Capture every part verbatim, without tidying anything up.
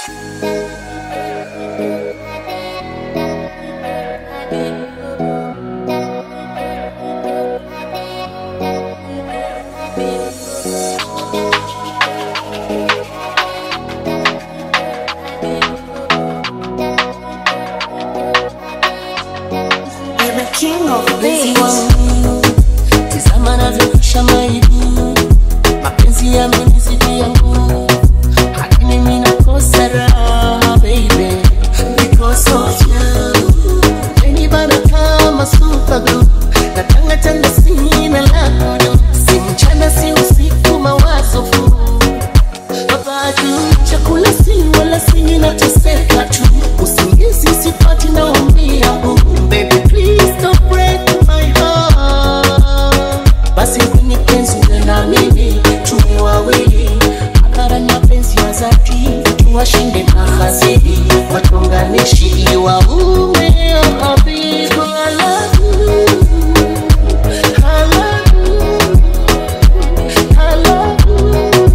King of beats. Tizama navyokisha maibu, mapenzi yamenizidi yangu, hadi mimi nakosa raha baby, because of you. Umenibana kama super glue, natanga tanga sina la kudu, si mchana si usiku mawazo fu. Babadu, chakula si wala si nateseka tu, usingizi sipati naumia bu. Baby please don't break my heart. Basi kwenye penzi uwe na mimi, tuwe wawili, hadharani mapenzi ya dhati, tuwashinde mahasidi, watunganishi iwa ume oh habibi. I love you, I love you, I love you,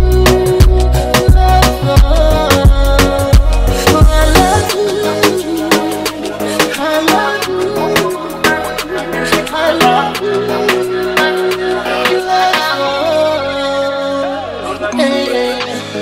love, oh I love you, I love you, I love you, love, hey,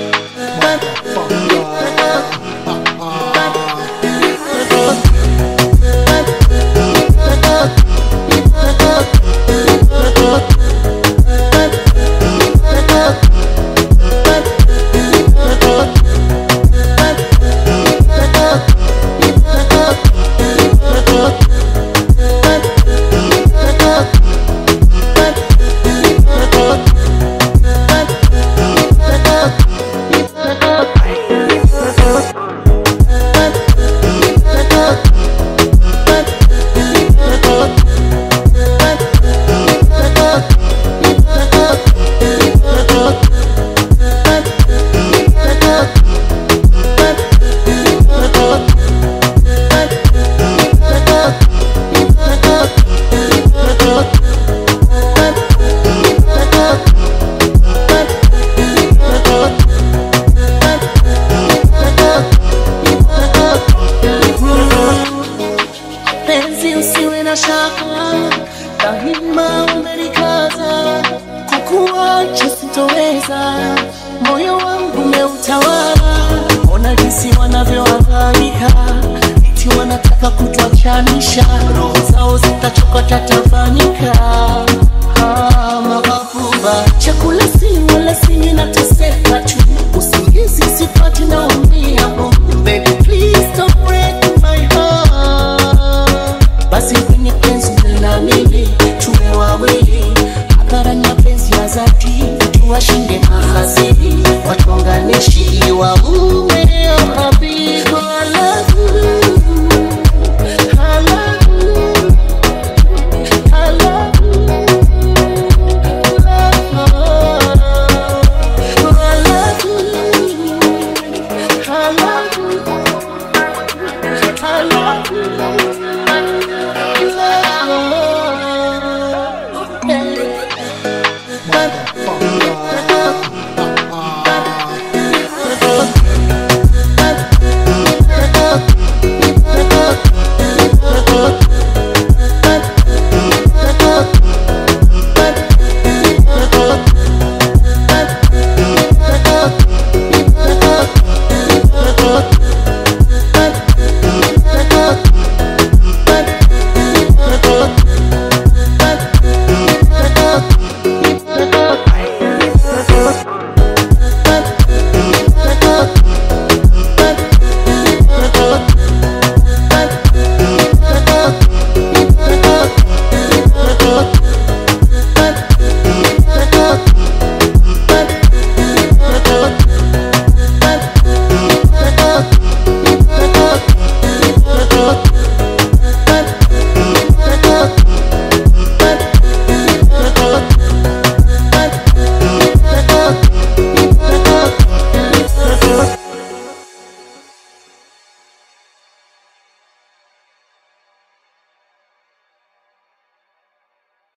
penzi usiwe na shaka, daima umenikaza, kukuacha sitoweza, moyo wangu umeutawala. Ona jinsi wanavyohangaika, eti wanataka kutuachanisha.